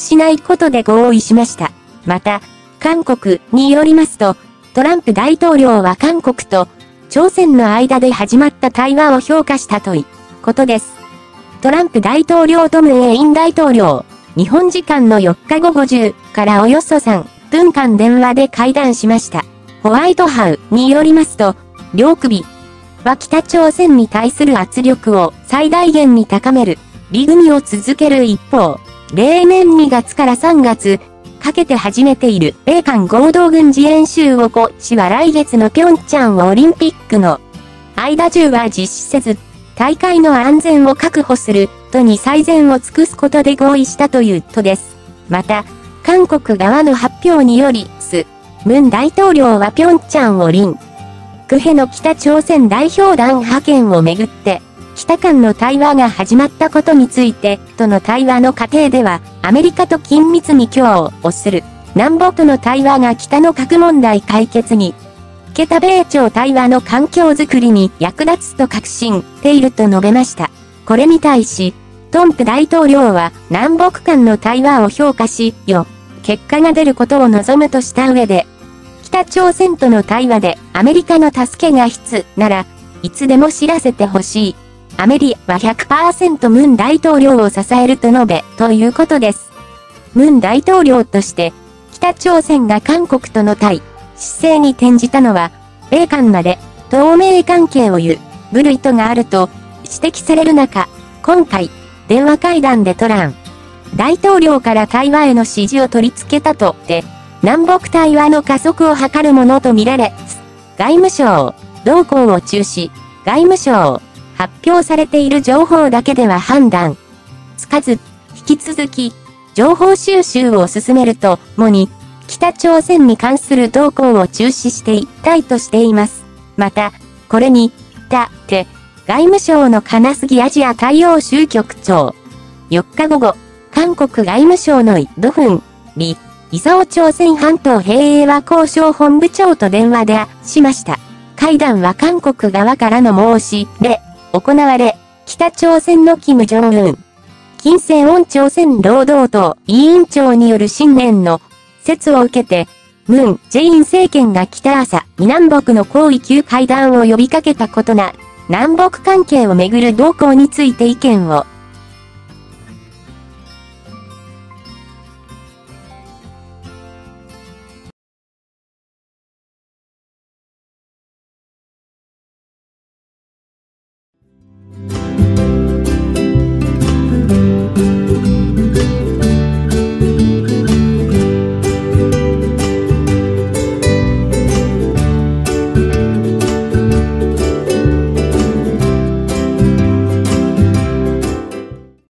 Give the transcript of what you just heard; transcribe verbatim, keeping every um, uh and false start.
しないことで合意しました。また、韓国によりますと、トランプ大統領は韓国と朝鮮の間で始まった対話を評価したということです。トランプ大統領とムン・エイン大統領、日本時間のよっかごごじゅうからおよそさんぷんかん電話で会談しました。ホワイトハウによりますと、両首は北朝鮮に対する圧力を最大限に高める、利組を続ける一方、例年にがつからさんがつかけて始めている米韓合同軍事演習を今年は来月のピョンチャンオリンピックの間中は実施せず、大会の安全を確保するとに最善を尽くすことで合意したというとです。また、韓国側の発表により、ス・ムン大統領はピョンチャンオリンクへの北朝鮮代表団派遣をめぐって、北韓の対話が始まったことについて、との対話の過程では、アメリカと緊密に協ををする、南北との対話が北の核問題解決に、向けた米朝対話の環境づくりに役立つと確信していると述べました。これに対し、トンプ大統領は南北間の対話を評価し、よ、結果が出ることを望むとした上で、北朝鮮との対話でアメリカの助けが必要なら、いつでも知らせてほしい。アメリカは ひゃくパーセント ムン大統領を支えると述べ、ということです。ムン大統領として、北朝鮮が韓国との対姿勢に転じたのは、米韓まで同盟関係を揺る意図があると指摘される中、今回、電話会談でトラン大統領から対話への支持を取り付けたとで、南北対話の加速を図るものとみられ、外務省動向を中止、外務省発表されている情報だけでは判断つかず、引き続き、情報収集を進めるともに、北朝鮮に関する動向を注視していきたいとしています。また、これに、たって、外務省の金杉アジア大洋州局長。よっかごご、韓国外務省のイ・ドフン、リ、イソオ朝鮮半島平和交渉本部長と電話でしました。会談は韓国側からの申しで行われ、北朝鮮のキム・ジョンウン、金正恩朝鮮労働党委員長による新年の説を受けて、ムン・ジェイン政権が北朝南北の高位級会談を呼びかけたことな、南北関係をめぐる動向について意見を